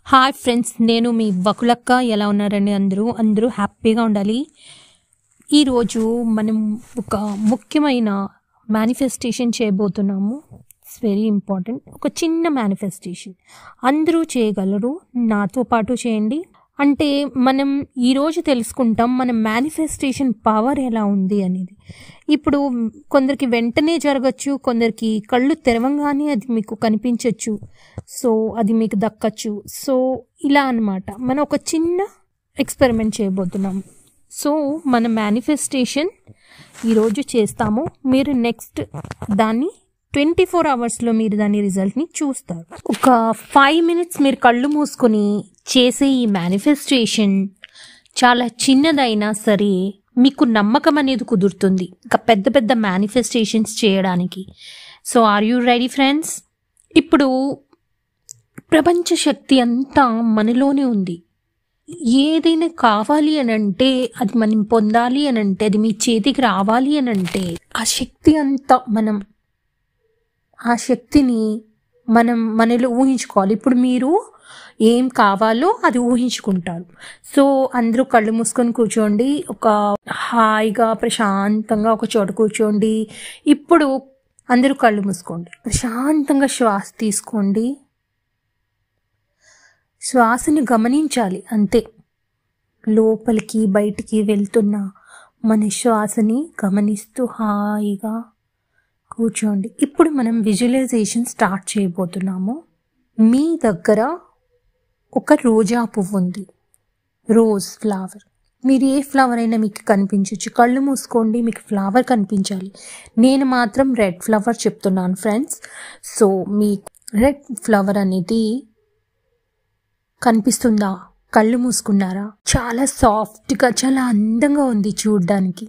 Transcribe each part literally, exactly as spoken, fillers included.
Hi friends, నేను మీ వకులక్క. ఎలా ఉన్నారండి? అందరూ అందరూ హ్యాపీగా ఉండాలి. ఈరోజు మనం ఒక ముఖ్యమైన మేనిఫెస్టేషన్ చేయబోతున్నాము. It's very important. ఒక చిన్న మేనిఫెస్టేషన్ అందరూ చేయగలరు, నాతో పాటు చేయండి. అంటే మనం ఈరోజు తెలుసుకుంటాం మన మేనిఫెస్టేషన్ పవర్ ఎలా ఉంది అనేది. ఇప్పుడు కొందరికి వెంటనే జరగచ్చు, కొందరికి కళ్ళు తెరవంగానే అది మీకు కనిపించవచ్చు, సో అది మీకు దక్కచ్చు. సో ఇలా అన్నమాట. మనం ఒక చిన్న ఎక్స్పెరిమెంట్ చేయబోతున్నాం. సో మన మేనిఫెస్టేషన్ ఈరోజు చేస్తాము. మీరు నెక్స్ట్ దాన్ని ట్వంటీ ఫోర్ అవర్స్లో మీరు దాని రిజల్ట్ని చూస్తారు. ఒక ఫైవ్ మినిట్స్ మీరు కళ్ళు మూసుకొని చేసే ఈ మేనిఫెస్టేషన్ చాలా చిన్నదైనా సరే మీకు నమ్మకం అనేది కుదురుతుంది ఇంకా పెద్ద పెద్ద మేనిఫెస్టేషన్స్ చేయడానికి. So are you ready friends? ఇప్పుడు ప్రపంచ శక్తి అంతా మనలోనే ఉంది. ఏదైనా కావాలి అని అంటే, అది మనం పొందాలి అని అంటే, అది మీ చేతికి రావాలి అని అంటే, ఆ శక్తి అంతా మనం ఆ శక్తిని మనం మనలో ఊహించుకోవాలి. ఇప్పుడు మీరు ఏం కావాలో అది ఊహించుకుంటారు. సో అందరూ కళ్ళు మూసుకొని కూర్చోండి. ఒక హాయిగా ప్రశాంతంగా ఒక చోట కూర్చోండి. ఇప్పుడు అందరూ కళ్ళు మూసుకోండి. ప్రశాంతంగా శ్వాస తీసుకోండి. శ్వాసని గమనించాలి అంతే. లోపలికి బయటికి వెళ్తున్న మన శ్వాసని గమనిస్తూ హాయిగా కూర్చోండి. ఇప్పుడు మనం విజువలైజేషన్ స్టార్ట్ చేయబోతున్నాము. మీ దగ్గర ఒక రోజా పువ్వు ఉంది, రోజ్ ఫ్లవర్. మీరు ఏ ఫ్లవర్ అయినా మీకు కనిపించవచ్చు. కళ్ళు మూసుకోండి, మీకు ఫ్లవర్ కనిపించాలి. నేను మాత్రం రెడ్ ఫ్లవర్ చెప్తున్నాను ఫ్రెండ్స్. సో మీకు రెడ్ ఫ్లవర్ అనేది కనిపిస్తుందా? కళ్ళు మూసుకున్నారా? చాలా సాఫ్ట్గా, చాలా అందంగా ఉంది చూడ్డానికి.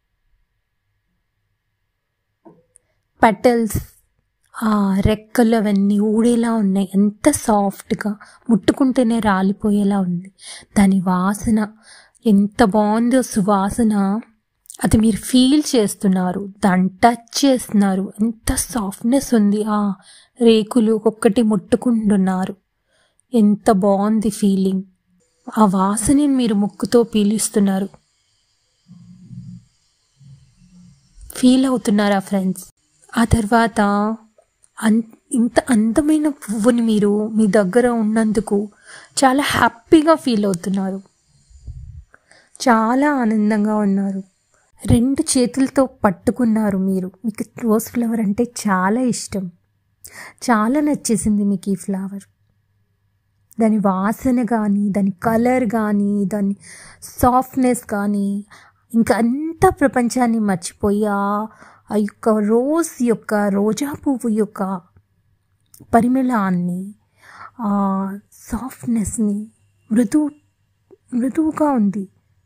పెటల్స్, ఆ రెక్కలు అవన్నీ ఊడేలా ఉన్నాయి. ఎంత సాఫ్ట్గా, ముట్టుకుంటేనే రాలిపోయేలా ఉంది. దాని వాసన ఎంత బాగుందో, సువాసన. అది మీరు ఫీల్ చేస్తున్నారు, దాన్ని టచ్ చేస్తున్నారు. ఎంత సాఫ్ట్నెస్ ఉంది. ఆ రేకులు ఒక్కొక్కటి ముట్టుకుంటున్నారు. ఎంత బాగుంది ఫీలింగ్. ఆ వాసనని మీరు ముక్కుతో పీలుస్తున్నారు. ఫీల్ అవుతున్నారా ఫ్రెండ్స్? ఆ తర్వాత అన్ ఇంత అందమైన పువ్వుని మీరు మీ దగ్గర ఉన్నందుకు చాలా హ్యాపీగా ఫీల్ అవుతున్నారు. చాలా ఆనందంగా ఉన్నారు. రెండు చేతులతో పట్టుకున్నారు మీరు. మీకు రోజ్ ఫ్లవర్ అంటే చాలా ఇష్టం. చాలా నచ్చేసింది మీకు ఈ ఫ్లవర్. దాని వాసన కానీ, దాని కలర్ కానీ, దాని సాఫ్ట్నెస్ కానీ, ఇంకా అంతా ప్రపంచాన్ని మర్చిపోయి ఆ యొక్క రోజ్ యొక్క రోజా పువ్వు యొక్క పరిమళాన్ని, ఆ సాఫ్ట్నెస్ని, మృదు మృదువుగా ఉంది,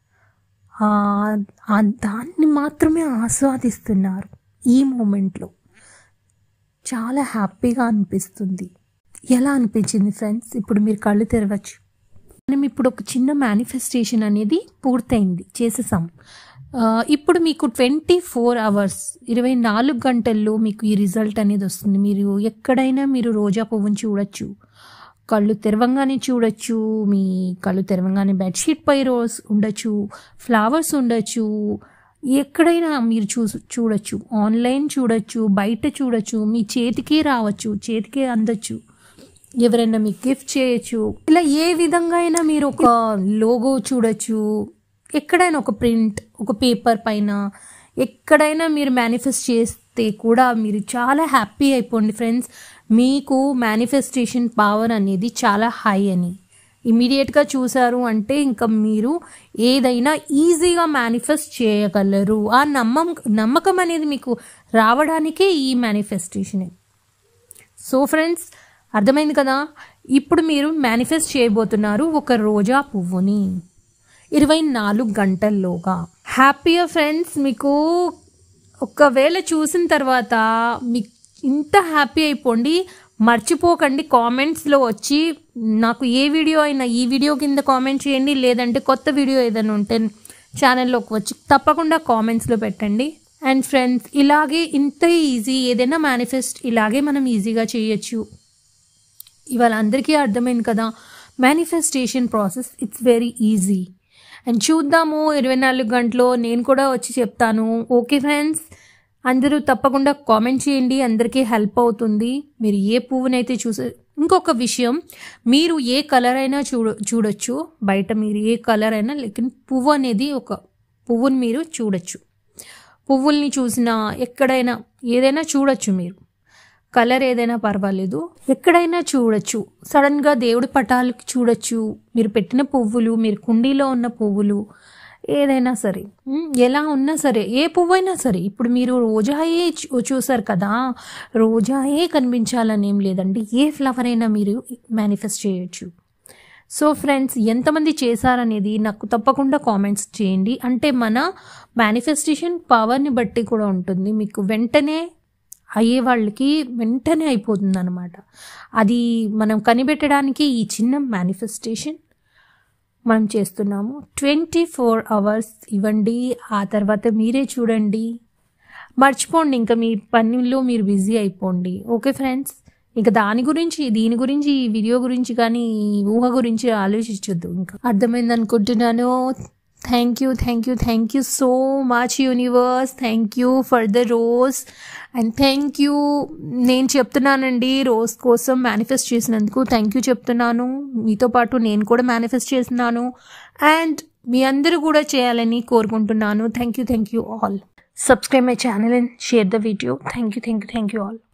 దాన్ని మాత్రమే ఆస్వాదిస్తున్నారు ఈ మూమెంట్లో. చాలా హ్యాపీగా అనిపిస్తుంది. ఎలా అనిపించింది ఫ్రెండ్స్? ఇప్పుడు మీరు కళ్ళు తెరవచ్చు. మనం ఇప్పుడు ఒక చిన్న మేనిఫెస్టేషన్ అనేది పూర్తయింది, చేసేసాం. ఇప్పుడు మీకు ట్వంటీ ఫోర్ అవర్స్ ఇరవై నాలుగు గంటల్లో మీకు ఈ రిజల్ట్ అనేది వస్తుంది. మీరు ఎక్కడైనా మీరు రోజా పువ్వుని చూడొచ్చు. కళ్ళు తెరవంగానే చూడొచ్చు. మీ కళ్ళు తెరవంగానే బెడ్షీట్ పై రోజ్ ఉండొచ్చు, ఫ్లవర్స్ ఉండొచ్చు. ఎక్కడైనా మీరు చూ చూడొచ్చు ఆన్లైన్ చూడొచ్చు, బయట చూడొచ్చు, మీ చేతికి రావచ్చు, చేతికి అందొచ్చు. ఎవరైనా మీకు గిఫ్ట్ చేయొచ్చు. ఇలా ఏ విధంగా అయినా మీరు ఒక లోగో చూడొచ్చు. ఎక్కడైనా ఒక ప్రింట్, ఒక పేపర్ పైన ఎక్కడైనా మీరు మేనిఫెస్ట్ చేస్తే కూడా మీరు చాలా హ్యాపీ అయిపోండి ఫ్రెండ్స్. మీకు మేనిఫెస్టేషన్ పవర్ అనేది చాలా హై అని ఇమీడియట్గా చూసారు అంటే ఇంకా మీరు ఏదైనా ఈజీగా మేనిఫెస్ట్ చేయగలరు. ఆ నమ్మకం నమ్మకం అనేది మీకు రావడానికే ఈ మేనిఫెస్టేషన్. సో ఫ్రెండ్స్, అర్థమైంది కదా? ఇప్పుడు మీరు మేనిఫెస్ట్ చేయబోతున్నారు ఒక రోజా పువ్వుని ఇరవై నాలుగు గంటల్లోగా. హ్యాపీగా ఫ్రెండ్స్. మీకు ఒకవేళ చూసిన తర్వాత మీకు ఇంత హ్యాపీ అయిపోండి. మర్చిపోకండి కామెంట్స్లో వచ్చి నాకు ఏ వీడియో అయినా ఈ వీడియో కింద కామెంట్ చేయండి. లేదంటే కొత్త వీడియో ఏదైనా ఉంటే ఛానల్లోకి వచ్చి తప్పకుండా కామెంట్స్లో పెట్టండి. అండ్ ఫ్రెండ్స్, ఇలాగే ఇంత ఈజీ ఏదైనా మేనిఫెస్ట్ ఇలాగే మనం ఈజీగా చేయొచ్చు. ఇవాళ అందరికీ అర్థమైంది కదా manifestation process it's very easy. And చూద్దాము ఇరవై నాలుగు గంటలో నేను కూడా వచ్చి చెప్తాను. ఓకే ఫ్రెండ్స్, అందరూ తప్పకుండా కామెంట్ చేయండి, అందరికీ హెల్ప్ అవుతుంది. మీరు ఏ పువ్వునైతే చూసే ఇంకొక విషయం, మీరు ఏ కలర్ అయినా చూడ చూడొచ్చు బయట మీరు ఏ కలర్ అయినా, లేకిన్ పువ్వు అనేది ఒక పువ్వుని మీరు చూడొచ్చు. పువ్వుల్ని చూసినా ఎక్కడైనా ఏదైనా చూడొచ్చు మీరు, కలర్ ఏదైనా పర్వాలేదు, ఎక్కడైనా చూడొచ్చు. సడన్గా దేవుడి పటాలకి చూడొచ్చు, మీరు పెట్టిన పువ్వులు, మీరు కుండీలో ఉన్న పువ్వులు ఏదైనా సరే, ఎలా ఉన్నా సరే, ఏ పువ్వు అయినా సరే. ఇప్పుడు మీరు రోజాయే చూసారు కదా, రోజాయే కనిపించాలని ఏం లేదండి, ఏ ఫ్లవర్ అయినా మీరు మేనిఫెస్ట్ చేయొచ్చు. సో ఫ్రెండ్స్, ఎంతమంది చేశారనేది నాకు తప్పకుండా కామెంట్స్ చేయండి. అంటే మన మేనిఫెస్టేషన్ పవర్ని బట్టి కూడా ఉంటుంది. మీకు వెంటనే అయ్యే వాళ్ళకి వెంటనే అయిపోతుంది అనమాట. అది మనం కనిపెట్టడానికి ఈ చిన్న మేనిఫెస్టేషన్ మనం చేస్తున్నాము. ట్వంటీ ఫోర్ అవర్స్ ఇవ్వండి, ఆ తర్వాత మీరే చూడండి, మర్చిపోండి, ఇంకా మీ పనిలో మీరు బిజీ అయిపోండి. ఓకే ఫ్రెండ్స్, ఇంకా దాని గురించి దీని గురించి ఈ వీడియో గురించి కానీ ఊహ గురించి ఆలోచించొద్దు. ఇంకా అర్థమైంది అనుకుంటున్నాను. Thank you thank you thank you so much universe. Thank you for the rose and thank you. నేను చెప్తున్నానండి, రోజ్ కోసం మేనిఫెస్ట్ చేసినందుకు థ్యాంక్ యూ చెప్తున్నాను. మీతో పాటు నేను కూడా మేనిఫెస్ట్ చేస్తున్నాను అండ్ మీ అందరూ కూడా చేయాలని కోరుకుంటున్నాను. Thank you thank you all. Subscribe my channel and share the video. Thank you thank you thank you all.